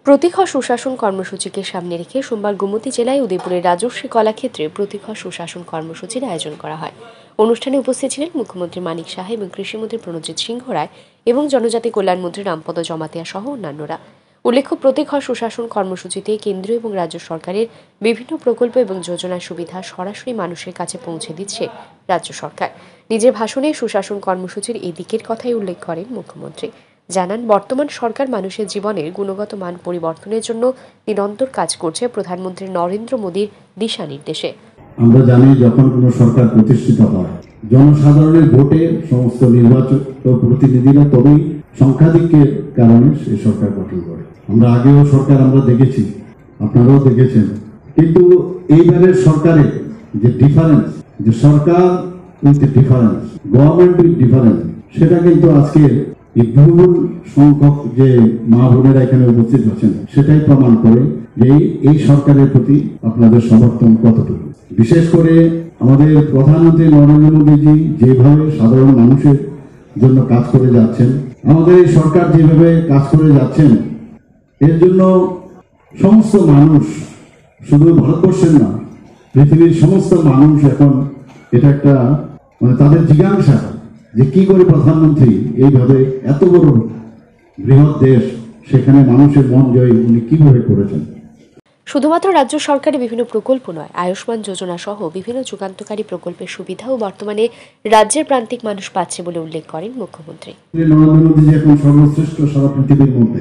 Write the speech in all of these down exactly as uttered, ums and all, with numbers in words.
প্রতীক্ষা সুশাসন কর্মসূচিকে সামনে রেখে সোমবার গোমতী জেলায় উদয়পুরের রাজশ্রী কলাক্ষেত্রে প্রতীক্ষা সুশাসন কর্মসূচির আয়োজন করা হয়। অনুষ্ঠানে উপস্থিত ছিলেন মুখ্যমন্ত্রী মানিক সাহা এবং কৃষিমন্ত্রী প্রণজিৎ সিংহ রায় এবং জনজাতি কল্যাণ মন্ত্রী রামপদ জমাতিয়া সহ অন্যান্যরা। উল্লেখ্য, প্রতীক্ষা সুশাসন কর্মসূচিতে কেন্দ্রীয় এবং রাজ্য সরকারের বিভিন্ন প্রকল্প এবং যোজনার সুবিধা সরাসরি মানুষের কাছে পৌঁছে দিচ্ছে রাজ্য সরকার। নিজের ভাষণে সুশাসন কর্মসূচির এই দিকের কথাই উল্লেখ করেন মুখ্যমন্ত্রী। জানান, বর্তমান সরকার মানুষের জীবনের গুণগত মান পরিবর্তনের জন্য নিরন্তর কাজ করছে প্রধানমন্ত্রী নরেন্দ্র মোদীর দিশা নির্দেশে। আমরা জানি, যখন কোনো সরকার প্রতিষ্ঠিত হয়, জনসাধারণের ভোটে সমস্ত নির্বাচিত প্রতিনিধিরা তবেই সংখ্যাধিক্যের কারণে সেই সরকার গঠন করে। আমরা আগেও সরকার আমরা দেখেছি, আপনারাও দেখেছেন, কিন্তু এইবারের সরকারের যে ডিফারেন্স, যে সরকার with difference, government with difference, সেটা কিন্তু আজকে এই বহুল সংখ্যক যে মা বোনেরা এখানে উপস্থিত আছেন সেটাই প্রমাণ করে যে এই সরকারের প্রতি আপনাদের সমর্থন কতটুকু। বিশেষ করে আমাদের প্রধানমন্ত্রী নরেন্দ্র মোদীজি যেভাবে সাধারণ মানুষের জন্য কাজ করে যাচ্ছেন, আমাদের এই সরকার যেভাবে কাজ করে যাচ্ছেন, এর জন্য সমস্ত মানুষ, শুধু ভারতবর্ষের না, পৃথিবীর সমস্ত মানুষ এখন এটা একটা মানে তাদের জিজ্ঞাসা যে কি করে প্রধানমন্ত্রী এইভাবে এত বড় বৃহৎ দেশ, সেখানে মানুষের মন জয় উনি কিভাবে করেছেন। শুধুমাত্র রাজ্য সরকারের বিভিন্ন প্রকল্প নয়, আয়ুষ্মান যোজনা সহ বিভিন্ন যুগান্তকারী প্রকল্পের সুবিধাও বর্তমানে রাজ্যের প্রান্তিক মানুষ পাচ্ছে বলে উল্লেখ করেন মুখ্যমন্ত্রী। নরেন্দ্র মোদী এখন সর্বশ্রেষ্ঠ সারা পৃথিবীর মধ্যে।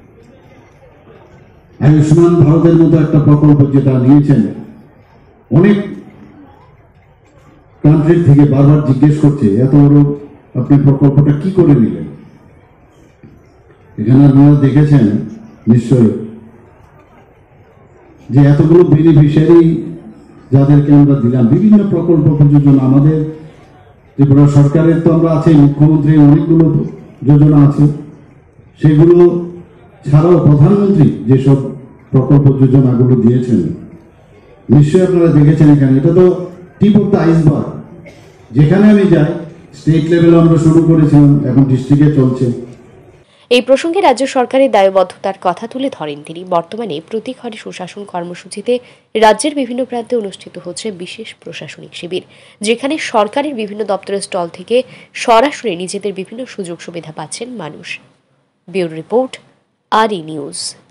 আয়ুষ্মান ভারতের মতো একটা প্রকল্প যেটা নিয়েছেন, অনেক কান্ট্রি থেকে বারবার জিজ্ঞেস করছে এত বড় আপনি প্রকল্পটা কি করে নিলেন। এখানে আপনারা দেখেছেন নিশ্চয়ই যে এতগুলো বেনিফিশিয়ারি যাদেরকে আমরা দিলাম, বিভিন্ন প্রকল্প যোজনা আমাদের ত্রিপুরা সরকারের তো আমরা আছে, মুখ্যমন্ত্রীর অনেকগুলো যোজনা আছে, সেগুলো ছাড়াও প্রধানমন্ত্রী যেসব প্রকল্প যোজনাগুলো দিয়েছেন নিশ্চয়ই আপনারা দেখেছেন। এখানে এটা তো টিপ অফ দ্য আইসবার্গ। যেখানে আমি যাই, স্টেট লেভেলে আমরা শুরু করেছিলাম, এখন ডিস্ট্রিক্টে চলছে। এই প্রসঙ্গে রাজ্য সরকারের দায়বদ্ধতার কথা তুলে ধরেন তিনি। বর্তমানে প্রতীক্ষা সুশাসন কর্মসূচিতে রাজ্যের বিভিন্ন প্রান্তে অনুষ্ঠিত হচ্ছে বিশেষ প্রশাসনিক শিবির, যেখানে সরকারের বিভিন্ন দপ্তরের স্টল থেকে সরাসরি নিজেদের বিভিন্ন সুযোগ সুবিধা পাচ্ছেন মানুষ। ব্যুরো রিপোর্ট, আর ই নিউজ।